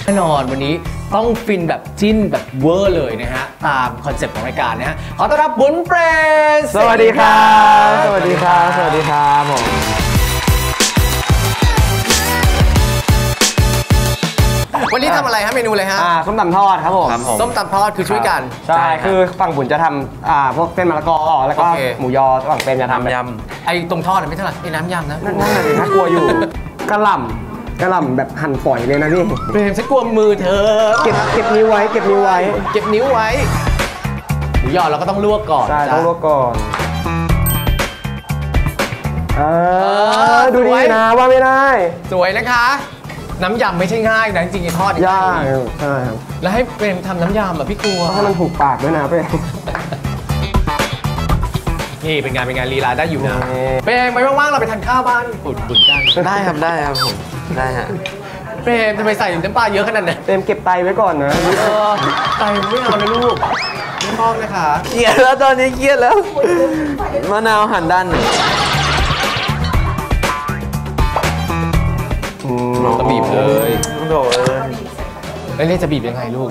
แน่นอนวันนี้ต้องฟินแบบจิ้นแบบเวอร์เลยนะฮะตามคอนเซ็ปต์ของรายการนะฮะขอต้อนรับบุญเปรมสวัสดีครับสวัสดีครับสวัสดีครับผมวันนี้ทำอะไรฮะเมนูอะไรฮะส้มตำทอดครับผมส้มตำทอดคือช่วยกันใช่คือฝั่งบุญจะทำพวกเส้นมะละกอแล้วก็หมูยอฝั่งเปรมจะทำยำไอ้ตรงทอดไม่เท่าไหร่ไอ้น้ำยำนะนั่นน่ากลัวอยู่กระหล่ำแบบหั่นฝอยเลยนะพี่เปรมฉันกลัวมือเธอเก็บนิ้วไว้เก็บนิ้วไว้หมูยอเราก็ต้องลวกก่อนใช่ต้องลวกก่อนดูดีนะว่าไม่ได้สวยนะคะน้ำยำไม่ใช่ง่ายนะจริงๆทอดยากใช่ครับแล้วให้เปรมทำน้ำยำพี่กลัวให้มันถูกปากด้วยนะเปรมนี่เป็นงานลีลาได้อยู่นะเปรมไปว่างๆเราไปทานข้าวบ้านบุญกันได้ครับผมได้ฮะเปรมทำไมใส่น้ำปลาเยอะขนาดนั้นเปรมเก็บไตไว้ก่อนนะไตไม่เอานะลูกไม่ชอบนะคะเกลียดแล้วตอนนี้เกลียดแล้วมะนาวหั่นด้านหนึ่งก็บีบเลยโดดเลยแล้วนี่จะบีบยังไงลูก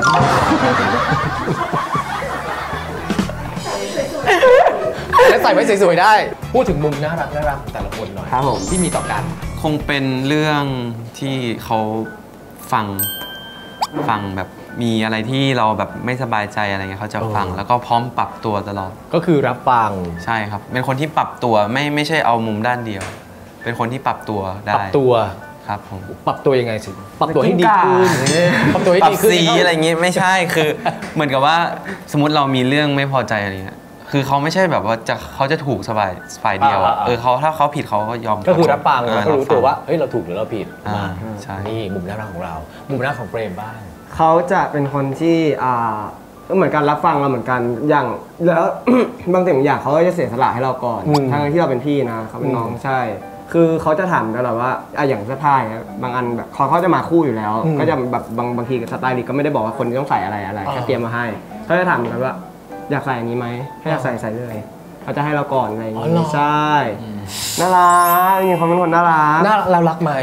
แล้วใส่ไว้สวยๆได้พูดถึงมุมน่ารักแต่ละคนหน่อยครับผมที่มีต่อกันคงเป็นเรื่องที่เขาฟังแบบมีอะไรที่เราแบบไม่สบายใจอะไรเงี้ยเขาจะฟังแล้วก็พร้อมปรับตัวตลอดก็คือรับฟังใช่ครับเป็นคนที่ปรับตัวไม่ใช่เอามุมด้านเดียวเป็นคนที่ปรับตัวได้ปรับตัวครับผมปรับตัวยังไงสิปรับตัวให้ดีขึ้นปรับตัวให้ดีขึ้นสีอะไรเงี้ยไม่ใช่คือเหมือนกับว่าสมมติเรามีเรื่องไม่พอใจอะไรเงี้ยคือเขาไม่ใช่แบบว่าเขาจะถูกสบายฝ่ายเดียวถ้าเขาผิดเขาก็ยอมก็คือรับฟังก็รู้ตัวว่าเฮ้ยเราถูกหรือเราผิดใช่นี่มุมน่ารักของเรามุมน่ารักของเปรมบ้างเขาจะเป็นคนที่เหมือนกันรับฟังเราเหมือนกันอย่างแล้ว บางสิ่งบางอย่างเขาก็จะเสียสละให้เราก่อนทั้งที่เราเป็นพี่นะเขาเป็นน้องใช่คือเขาจะถามตลอดว่าอย่างเสื้อผ้าบางอันแบบเขาจะมาคู่อยู่แล้วก็จะแบบบางทีสไตล์นี้ก็ไม่ได้บอกว่าคนต้องใส่อะไรแค่เตรียมมาให้เขาจะถามกันว่าอยากใส่อันนี้ไหมให้อยากใส่เลยเขาจะให้เราก่อนอะไรอย่างงี้ใช่น่ารักนี่เขาเป็นคนน่ารักเรารักไหม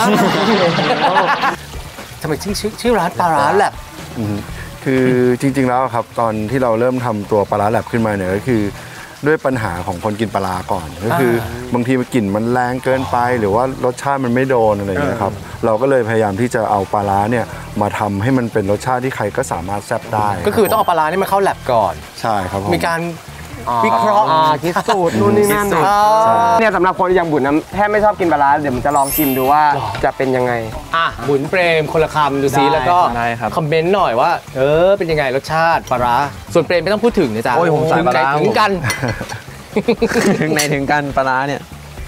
ทำไมชื่อร้านปลาร้าแลบคือจริงๆแล้วครับตอนที่เราเริ่มทำตัวปลาร้าแลบขึ้นมาเนี่ยก็คือด้วยปัญหาของคนกินปลาก่อนก็คือบางทีมันกลิ่นมันแรงเกินไปหรือว่ารสชาติมันไม่โดนอะไรอย่างเงี้ยครับเราก็เลยพยายามที่จะเอาปลาร้าเนี่ยมาทำให้มันเป็นรสชาติที่ใครก็สามารถแซ่บได้ก็คือต้องเอาปลานี่มาเข้าแลบก่อนใช่ครับมีการวิเคราะห์คิดสูตรนู่นนี่นั่นเนี่ยสำหรับคนอย่างบุญนะแทบไม่ชอบกินปลาเดี๋ยวมันจะลองชิมดูว่าจะเป็นยังไงบุญเปรมคนละคำดูซิแล้วก็คอมเมนต์หน่อยว่าเป็นยังไงรสชาติปลาส่วนเปรมไม่ต้องพูดถึงนะจ๊ะโอ้ยผมใส่ปลาถึงกันถึงกันปลาเนี่ย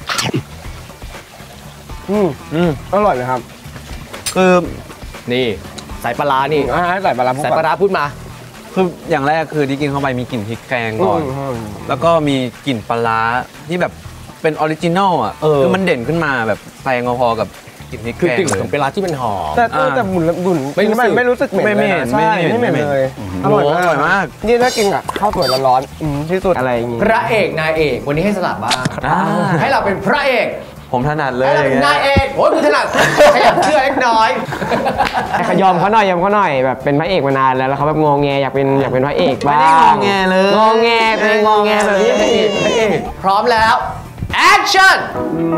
อร่อยเลยครับคือนี่ใส่ปลานี่ใส่ปลาพูดมาคืออย่างแรกคือที่กินเข้าไปมีกลิ่นพริกแกงก่อนแล้วก็มีกลิ่นปลาที่แบบเป็นออริจินอลอ่ะคือมันเด่นขึ้นมาแบบแซงพอกับกลิ่นพริกแกงเลยของปลาที่เป็นหอมแต่บุญไม่รู้สึกเหม็นไม่เหม็นเลยอร่อยมากนี่ถ้ากินกับข้าวสวยร้อนที่สุดอะไรอย่างงี้พระเอกนายเอกวันนี้ให้สลับบ้างให้เราเป็นพระเอกผมถนัดเลยนายเอกโอ้ยคุณถนัดขยับเชื่อเล็กน้อยให้ยอมเขาหน่อยแบบเป็นพระเอกมานานแล้วเขาแบบงงแงอยากเป็นพระเอกบ้างไม่ได้งงแงเลยงงแงเป็นงงแงแบบนี้พร้อมแล้วแอคชั่น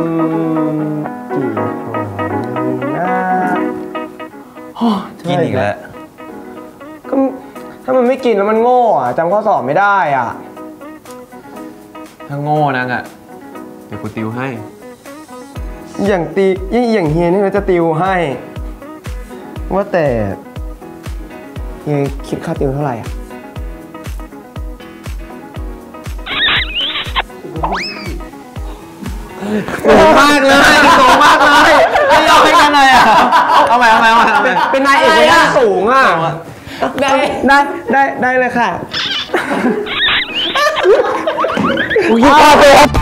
กินอีกแล้วก็ถ้ามันไม่กินแล้วมันโง่จำข้อสอบไม่ได้ถ้าโง่นักเดี๋ยวกูติวให้อย่างเฮียนี่มันจะติวให้ว่าแต่เฮียคิดค่าติวเท่าไหร่สูงมากเลยไม่ยอมให้กันเลยเอาใหม่เป็นนายเอกระดับสูงได้เลยค่ะ